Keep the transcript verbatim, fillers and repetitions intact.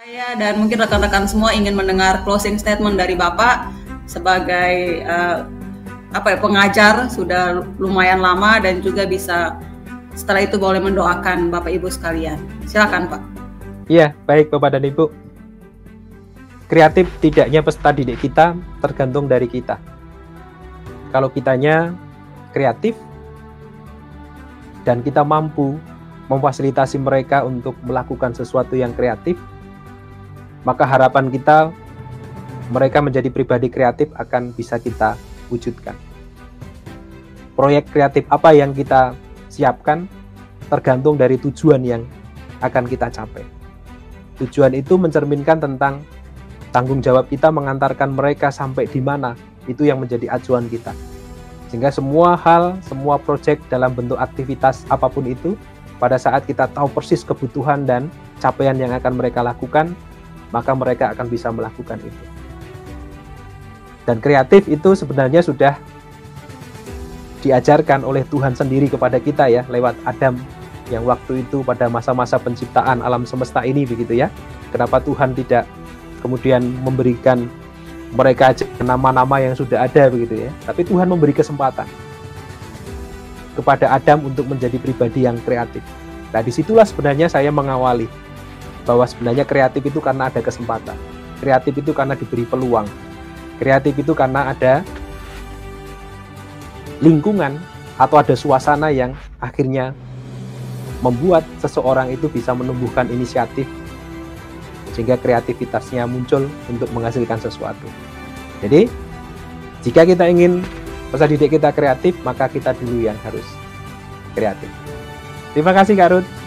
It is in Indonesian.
Saya dan mungkin rekan-rekan semua ingin mendengar closing statement dari Bapak sebagai uh, apa ya, pengajar sudah lumayan lama dan juga bisa setelah itu boleh mendoakan Bapak Ibu sekalian. Silakan Pak. Iya, baik Bapak dan Ibu. Kreatif tidaknya peserta didik kita tergantung dari kita. Kalau kitanya kreatif dan kita mampu memfasilitasi mereka untuk melakukan sesuatu yang kreatif, maka harapan kita mereka menjadi pribadi kreatif akan bisa kita wujudkan. Proyek kreatif apa yang kita siapkan tergantung dari tujuan yang akan kita capai. Tujuan itu mencerminkan tentang tanggung jawab kita mengantarkan mereka sampai di mana, itu yang menjadi acuan kita. Sehingga semua hal, semua proyek dalam bentuk aktivitas apapun itu, pada saat kita tahu persis kebutuhan dan capaian yang akan mereka lakukan, maka mereka akan bisa melakukan itu. Dan kreatif itu sebenarnya sudah diajarkan oleh Tuhan sendiri kepada kita ya, lewat Adam yang waktu itu pada masa-masa penciptaan alam semesta ini begitu ya. Kenapa Tuhan tidak kemudian memberikan mereka aja nama-nama yang sudah ada begitu ya. Tapi Tuhan memberi kesempatan kepada Adam untuk menjadi pribadi yang kreatif. Nah, disitulah sebenarnya saya mengawali bahwa sebenarnya kreatif itu karena ada kesempatan. Kreatif itu karena diberi peluang. Kreatif itu karena ada lingkungan atau ada suasana yang akhirnya membuat seseorang itu bisa menumbuhkan inisiatif sehingga kreativitasnya muncul untuk menghasilkan sesuatu. Jadi, jika kita ingin peserta didik kita kreatif, maka kita dulu yang harus kreatif. Terima kasih Kak Ruth.